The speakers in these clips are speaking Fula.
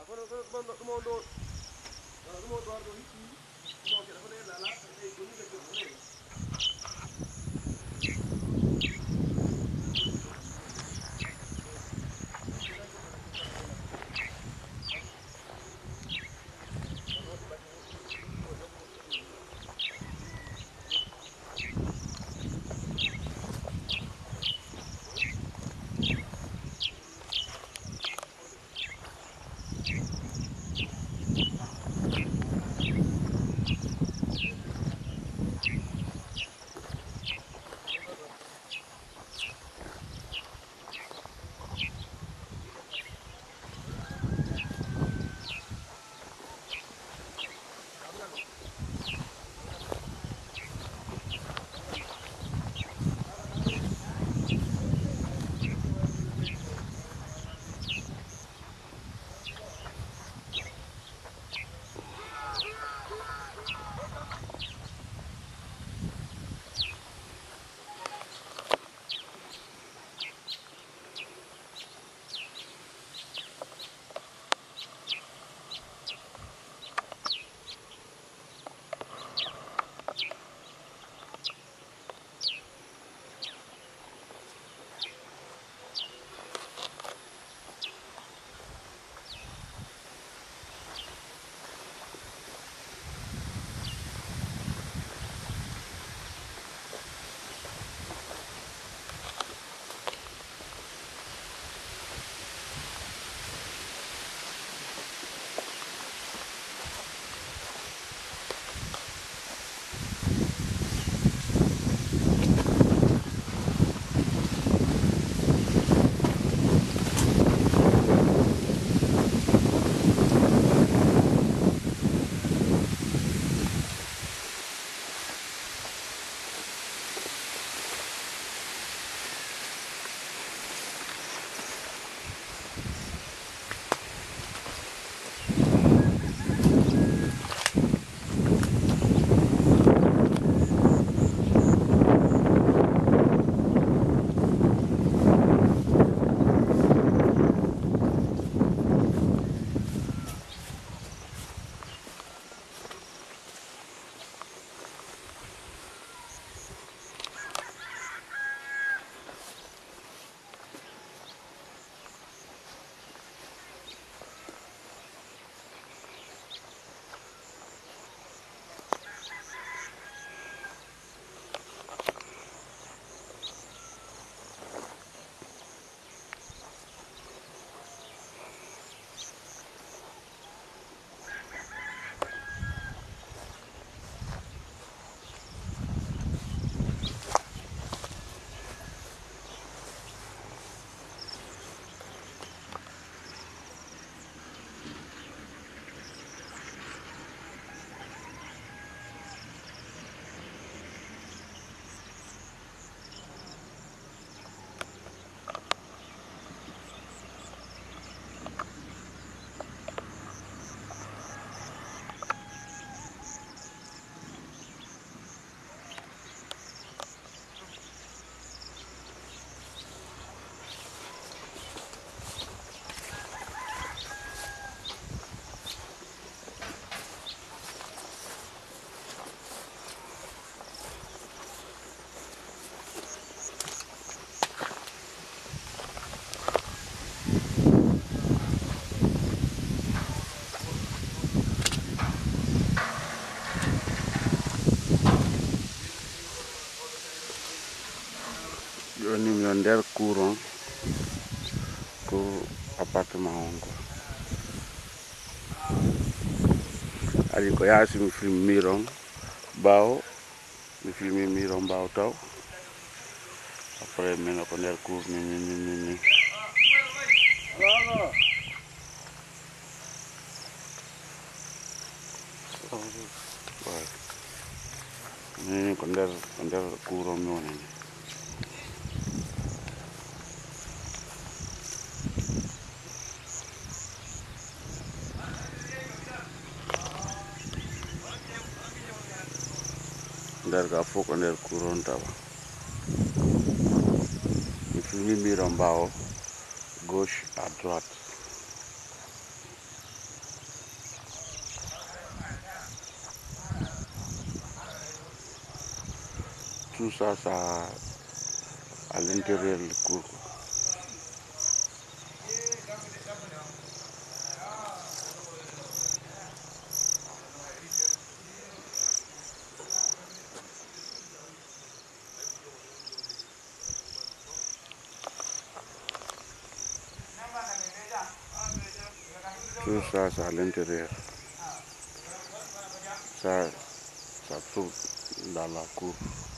Joni mi nder courant ko appartement ongo ali ko yaasi mi film miron bawo mi filmi miron bawo taw après mi ko nder cour ni ni ko nder courant mi woni nder ga fof ko nder courant tawa mi filmi miron bawo gauche à droite Tout ça, ça à l'intérieur du cours. Tout ça, c'est à l'intérieur. Ça trouve dans la cour.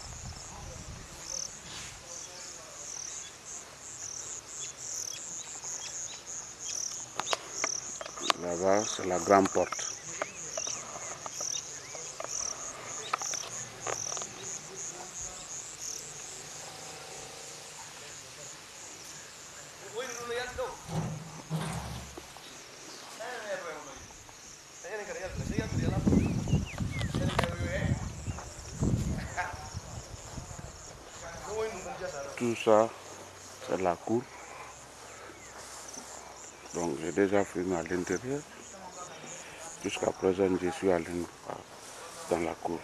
Là-bas, c'est la grande porte. Tout ça, c'est la cour. Donc j'ai déjà filmé à l'intérieur. Jusqu'à présent, je suis allé dans la cour.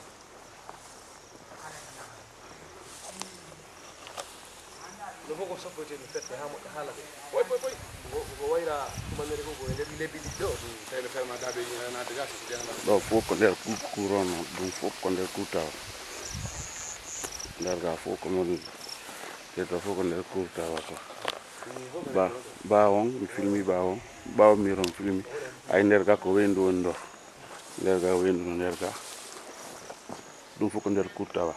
Donc faut qu'on ait couronne, donc faut qu'on ait couta. Larga faut qu'on ait couta. Bawon filmi bawo miron filmi ay nerga ko wendu wondo nerga wendu nerga dum foko nder kurtawa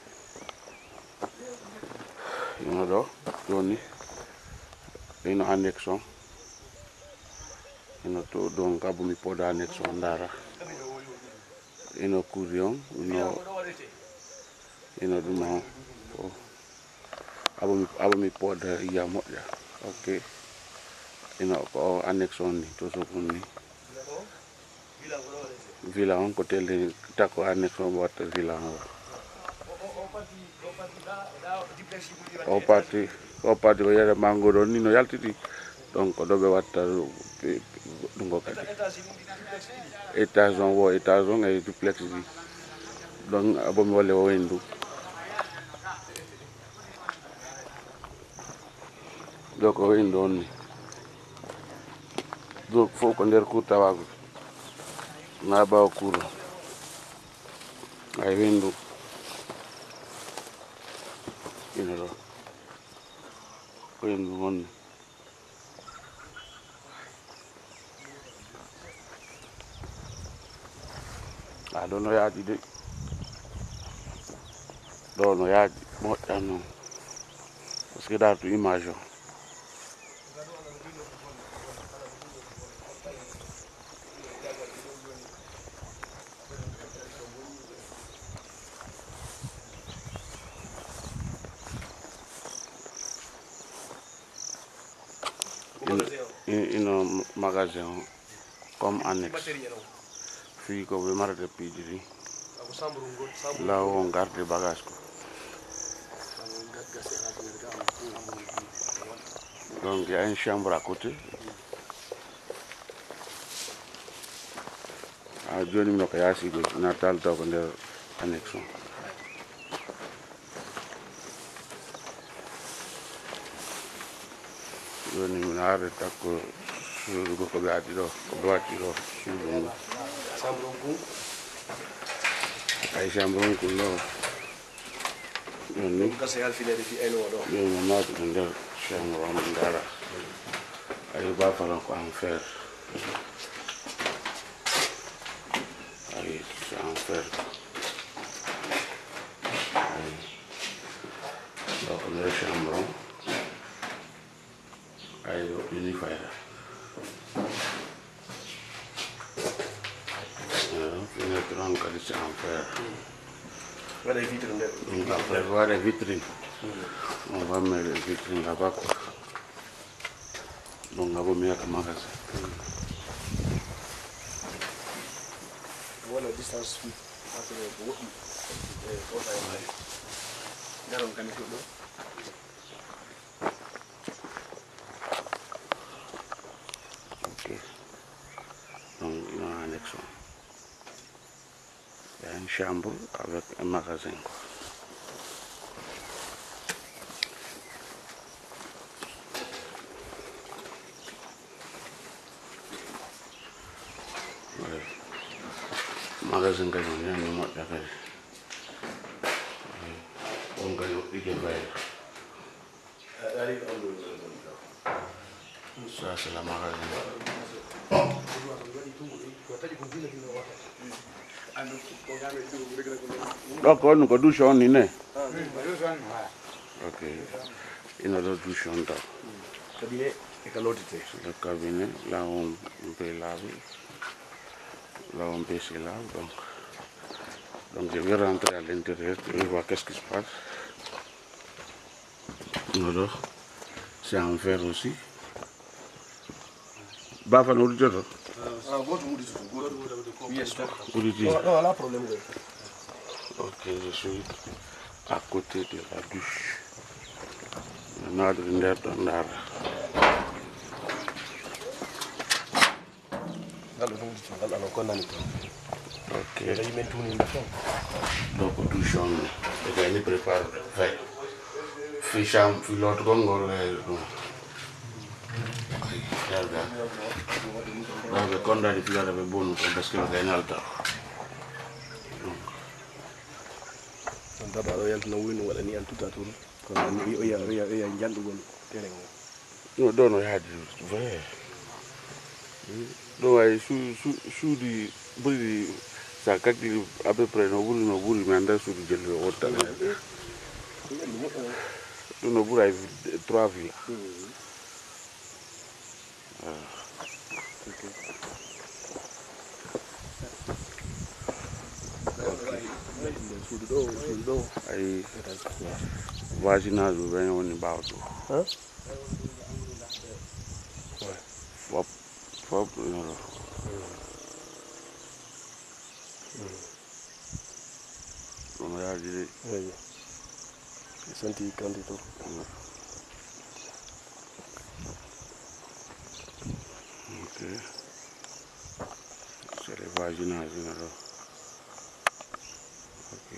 ino do joni ino annexion ino to don gabu mi poda annexion ndara ino kurion ino dum abo mi poda iya moja ok ino ko annexion ni to so kunni villa on ko tele tako annexion watta villa on o parti ko yere mango don ni no yaltiti donc dobe watta dungo kadi étage e duplex ji donc abo mi wole o wendu donc o wendu on ni donc fo ko nder kurta wago na bawo kuro ay wendu ino do wendu on do no yaaji de do no yaaji moƴƴan noon parce que ɗa to image o ino magasin o comme annexe fi ko ɓe marata piijiri là où on garde les bagages quoi. Donc il y a une chambre à côté. Joni mi ko yasi go natal to ko nder annexion joni mi naare takko suudu ko ɓe addi ɗo ko watti ɗo suudu ngu ay chambre on kun ɗo joni joni mi naati ko nder chambre on ndara ay bafalon ko en fer ay c'est en fer ay ɗo ko nder chambre on ay ɗo ini fayda fenêtre on kadi c'est en fer donc après voir les vitrines on va mettre les vitrines là-bas quoi donc là-bas il y a un magasin voilà distance entre les deux ok donc il y a un annexion il y a une chambre avec un magasin quoi magasin kayo niya, ni Mata kayo. Kung kayo ikibay. Sa sila magasin. Doko nuko douche on ine. Okay. Ina do douche on ta. Cabinet e calotite. Le cabinet, là on peut laver. Là on peut se laver. Donc je vais rentrer à l'intérieur, je vais voir qu'est-ce qui se passe. Alors, c'est en fer aussi. Bafa no joto. Yes, Ok, là, problème. je suis à côté de la douche. Nada de andar. Ok. Donc douche on. Et bien il prépare. Fait. Ficham, filote gongo le. Vabbè, quando di filare per buono, perché scrivo che è in alta. Ndaba yal na winu wala ni antuta to ko ni o ya jandu gon tereng. No, dono ya di vai. No, ai su di buri sa kakti ape pre no buri mi anda su di gelo otta. No buri ai 3 villes. Ai vaginage bem on about. Huh? Fop no. No ya di. Senti candidato. Ok. C'est le vaginage no. Ok.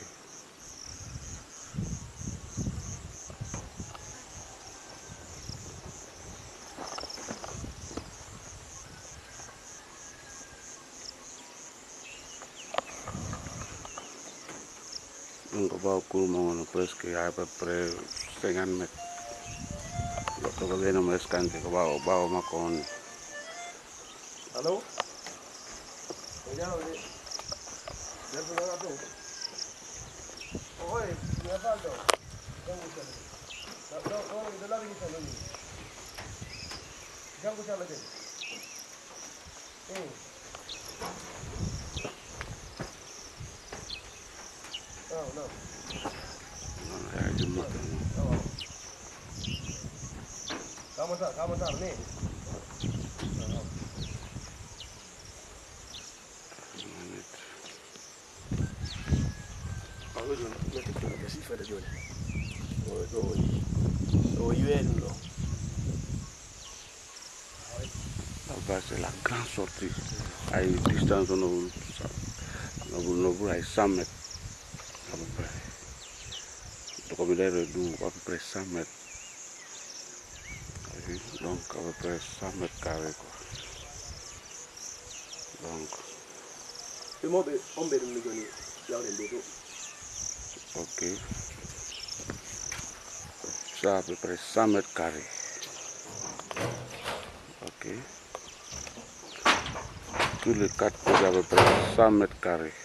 Donc va courir presque à peu près 50 mètres. L'autre va venir me scanner, va ma con. Allô? Regarde. Dentro da tu. Oi, mi ha fatto. No, della vita non. Jango chala de. No. Ya jumpa. Kamu tak ni. Aku juga nak kita kasi pada John. Oh, UN lo. Là-bas, c'est la grande sortie. À une distance de nos 100 mètres. À peu près. Donc, on est à peu près 100 mètres. Donc, à peu près 100 mètres carrés. Quoi. Donc, ok. Ça, à peu près 100 mètres carrés. Ok. Tous les 4 côtés à peu près 100 mètres carrés.